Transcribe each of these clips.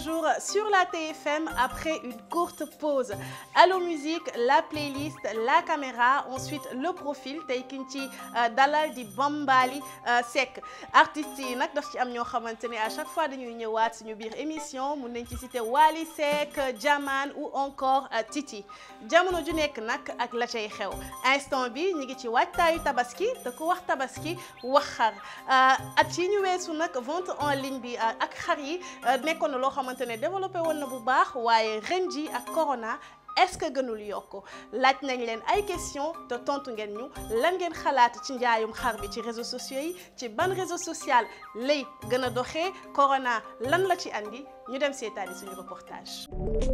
retour sur la TFM après une courte pause. Allo Musique, la playlist, la caméra, ensuite le profil tey kiñ ci dalal di Bambaly Seck artistes yi nag daf ci am ñoo xamante ne à chaque fois dañuy ñëwaat suñu biir émission mun nañ ci citer Wally Seck Jaman ou encore Titi jamono ju nekk nag ak la cay xew instant bi ñu ngi ci waajtaayu tabaski te ku wax tabaski wax xar at yi ñu weesu nag vente en ligne bi ak xar yi nekkoon na loo xamante ne développé woon na bu baax waaye ren ji ak corona est-ce que gënul yokk laaj nañ leen ay question te tontu ngeen ñu lan ngeen xalaat ci njaayum xar bi ci réseaux sociaux yi ci ban réseau social lay gën a doxee corona lan la ci andi ñu dem seetaani suñu reportage.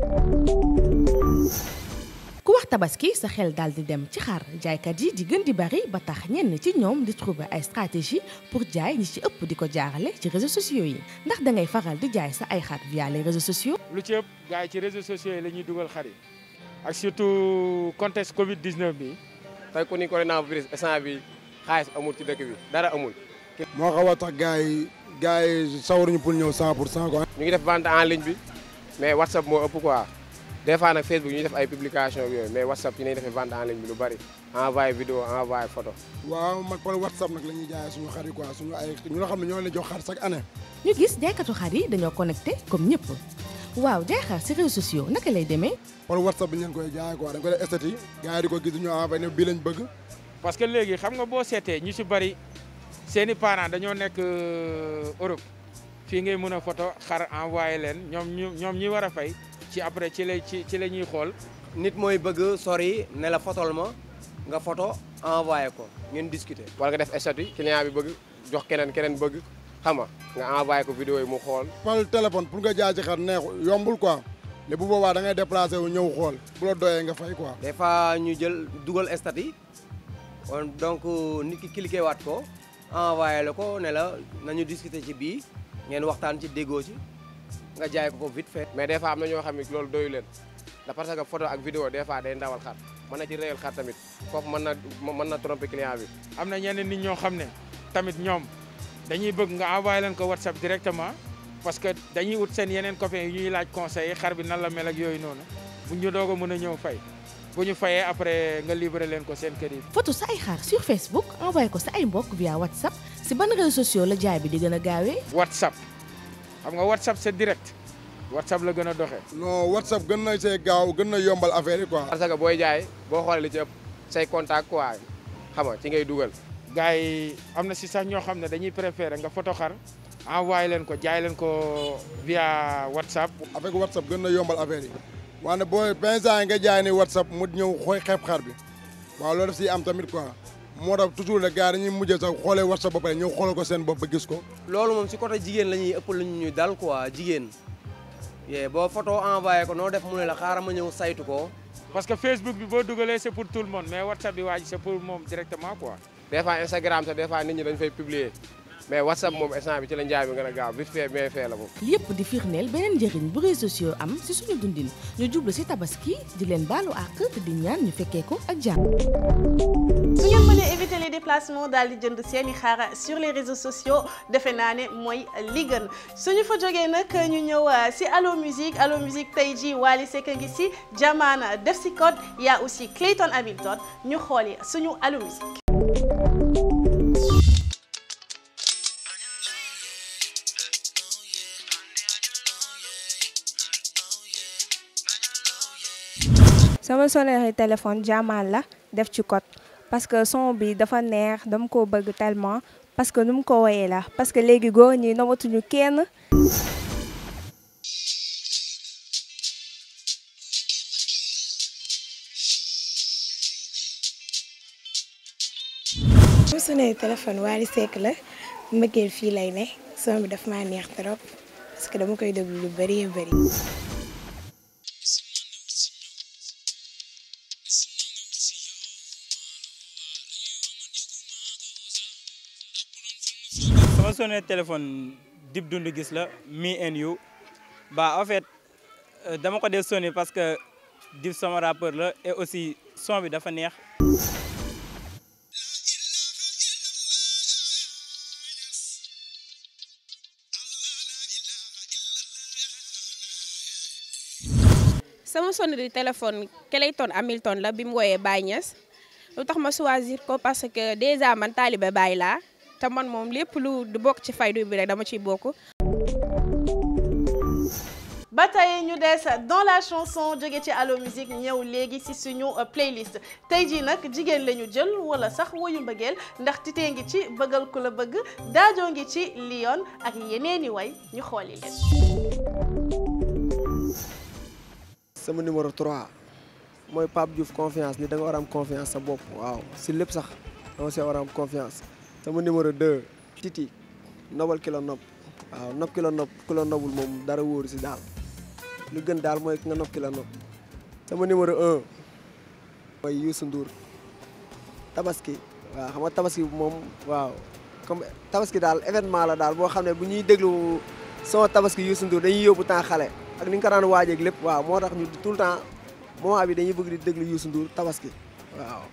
ku wax tabaski sa xel daal di dem ci xar jaaykat yi di gën di bari ba tax ñenn ci ñoom di trouver ay stratégie pour jaay ñi ci ëpp di ko jaarale ci réseaux sociaux yi ndax da ngay faral di jaay sa ay xar via les réseaux sociaux. lu ci ëpp gars yi ci réseaux sociaux yi la ñuy dugal xar yi ak surtout contexte Covid 19 bi. tey ku ni coronavirus instant bi xaalis amul ci dëkk bi dara amul. moo xaw a tax gars yi sawaruñu pour ñëw 100% quoi. ñu ngi def vente en ligne bi mais WhatsApp moo ëpp quoi. des fois nag Facebook ñuy def ay publication yooyu mais WhatsApp yi nañ defee vente en ligne bi lu bari envoyé vidéo envoyé photo. waaw man par WhatsApp nag la ñuy jaayee suñu xar yi quoi suñu ay ñu nga xam ne ñoo leen jox xar chaque année. ñu gis jaaykatu xar yi dañoo connecté comme ñëpp waaw jaay xar ci réseaux sociaux naka lay demee. par WhatsApp bi ñu leen koy jaayee quoi dañ koy def statut gars yi di ko gis ñu envoyé ne bii lañ bëgg. parce que léegi xam nga boo seetee ñu ci bari seeni parents dañoo nekk Europe fii ngay mën a photo xar envoyé leen ñoom ñi war a fay. ci après ci la ñuy xool. nit mooy bëgg sori ne la fotol ma nga photo envoyé ko ngeen discuter. wala nga def statut client bi bëgg jox keneen bëgg xam nga envoyé ko vidéo yi mu xool. par téléphone pour nga jaay ci xar neexu yombul quoi mais bu boobaa da ngay déplacé wu ñëw xool bu la doyee nga fay quoi. des fois ñu jël dugal statut donc nit ki cliqué waat ko envoyé la ko ne la nañu discuter ci bii ngeen waxtaan ci déggoo ci. nga jaay ko vite fait. mais des fois am na ñoo xam ne loolu doyu leen da parce que photo ak vidéo des fois day ndawal xar mën na ci réyal xar tamit foofu mën na tromper client bi. am na ñeneen nit ñoo xam ne tamit ñoom dañuy bëgg nga envoyé leen ko WhatsApp directement parce que dañuy wut seen yeneen copains yi ñuy laaj conseil xar bi nan la mel ak yooyu noonu bu ñu doog a mën a ñëw fay bu ñu fayee après nga libéré leen ko seen kër yi. photo sa ay xar sur Facebook envoyé ko sa ay mbokk via WhatsApp si ban réseaux sociaux la jaay bi di gën a gaawee. WhatsApp. xam nga WhatsApp c'est direct WhatsApp la gën a doxee. non WhatsApp gën na see gaaw gën na yombal affaire yi quoi. parce que booy jaay boo xoolee li ci ëpp say contact quoi xam nga ci ngay dugal. gars yi am na si sax ñoo xam ne dañuy préférer nga photo xar envoyé leen ko jaay leen ko via WhatsApp. avec WhatsApp gën na yombal affaire yi waane booy pinsan yi nga jaay ni WhatsApp mu ñëw xooy xeeb xar bi waaw loolu daf siy am tamit quoi. moo tax toujours le gars dañuy mujjee sax xoolee WhatsApp ba pare ñëw xoolal ko seen bopp ba gis ko. loolu moom si côté jigéen la ñuy ëpp lu ñuy dal quoi jigéen boo photo envoyé ko noo def mu ne la xaaral ma ñëw saytu ko. parce que Facebook bi boo dugalee c'est pour tout le monde mais WhatsApp bi waa ji c'est pour moom directement quoi. des fois Instagram sax des fois nit ñi dañ fay publier mais WhatsApp moom instant bi ci la njaay bi gën a gaaw vite fait bien fait la moom. yëpp di firndeel beneen njëriñ bu réseaux sociaux am si suñu dundin ñu jublu si tabaski di leen baalu àq te di ñaan ñu fekkee ko ak jàmm. su ngeen mënee éviter les déplacements daal di jënd seeni xar sur les réseaux sociaux defe naa ne mooy li gën suñu fa jógee nag ñu ñëw si Allo Musique tey jii Wally Seck ngi si Jaman def si code y a aussi Clayton Hamilton ñu xooli suñu Allo Musique. sama sonnerie téléphone Jaman la def ci code parce que son bi dafa neex dama ko bëgg tellement parce que nu mu ko woyee la parce que léegi góor ñi namatuñu kenn. sama sonnerie téléphone Wally Seck la mbëggeel fii lay ne son bi daf maa neex trop parce que dama koy déglu lu bari bari. sama sonné téléphone Dip Doundou Guiss la Me and You bah en fait dama ko def sonné parce que Dip sama rappeur la et aussi son bi dafa neex. sama sonnerie téléphone Clayton Hamilton la bi mu wooyee Baye Niass lu tax ma choisir ko parce que déjà man taalibe Baye laa te man moom lépp lu du bokk ci faydu bi rek dama ciy bokk. ba tey ñu des dans la chanson jóge ci Allo Musique ñëw léegi ci suñu playlist tey jii nag jigéen la ñu jël wala sax woyu mbëggeel ndax titee ngi ci bëggal ku la bëgg daajoo ngi ci Lyon ak yeneeni way ñu xooli leen. sama numéro 3 mooy Pape Diouf confiance ni da nga war a am confiance sa bopp waaw si lépp sax dama see war a am confiance. sama numéro 2 Titi nobal ki la nopp waaw nopp ki la nopp ku la nobul moom dara wóoru si daal. lu gën daal mooy nga nopp ki la nopp sama numéro 1 mooy Youssou Ndour tabaski waaw xam nga tabaski moom waaw comme tabaski daal événement la daal boo xam ne bu ñuy déglu son tabaski Youssou Ndour dañuy yóbbu temps xale ak ni nga ko daan waajeeg lépp waaw moo tax ñu tout le temps moment bi dañuy bëgg di déglu Youssou Ndour tabaski waaw.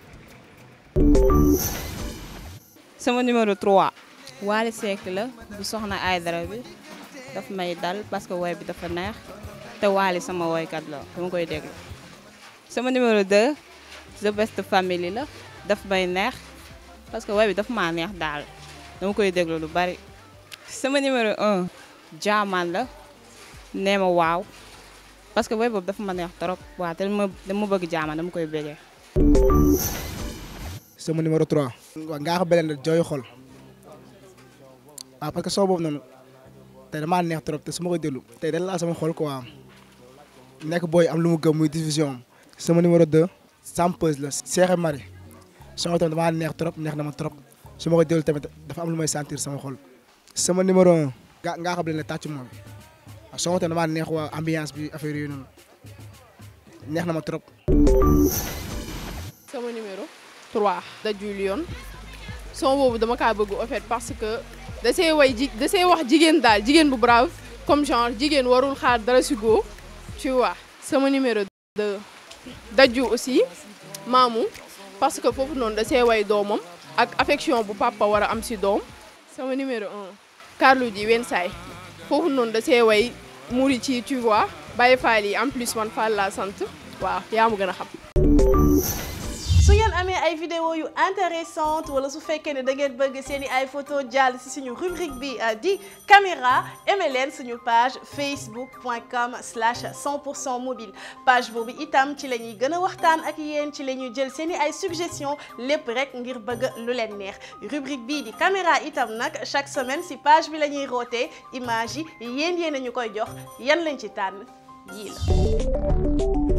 sama numéro 3 Wally Seck la bu soxna Aïdara bi daf may dal parce que woy bi dafa neex. te Wally sama woykat la dama koy déglu sama numéro 2 The Best Family la daf may neex parce que woy bi dafa maa neex daal dama koy déglu lu bari sama numéro 1 Jaamaan la nee ma waaw parce que woy boobu dafa ma neex trop waaw te dama bëgg Jaamaan dama koy bégee. sama numéro 3 waaw ngaa ko beleen jooyu xol waaw parce que soo boobu noonu tey damaa neex trop te su ma koy déglu tey dañ laa sama xol quoi. nekk booy am lu mu gëm muy diffusion sama numéro 2 Sampeuse la Cheikh Marie sama tamit damaa neex trop neex na ma trop su ma ko déglu tamit dafa am lu may sentir sama xol sama numéro 1 ngaa xam ne tàccu moom waaw sama tamit damaa neex waa ambiance bi affaire yooyu noonu neex na ma trop. sama numéro 3 Daju Lyon son boobu dama kaa bëgg en fait parce que da see wax jigéen daal jigéen bu brave comme genre jigéen warul xaar dara si góor. Tu vois, sama numéro 2 Daju aussi Mamou parce que foofu noonu da see way doomam ak affection bu papa war a am si doom. sama numéro 1 Carlou D Wensaay foofu noonu da see way muri ci tu vois Baye Fall yi en plus man Fall laa sant waaw yaa ma gën a xam. su ngeen amee ay vidéo yu intéressante wala su fekkee ne da ngeen bëgg seeni ay photo jàll ci suñu rubrique bi di caméra aimé leen suñu page facebook.com/100% mobile page boobu itam ci la ñuy gën a waxtaan ak yéen ci la ñuy jël seeni ay suggestion lépp rek ngir bëgg lu leen neex rubrique bii di caméra itam nag chaque semaine ci page bi la ñuy rootee image yi yéen a ñu koy jox yan lañ ci tànn yii la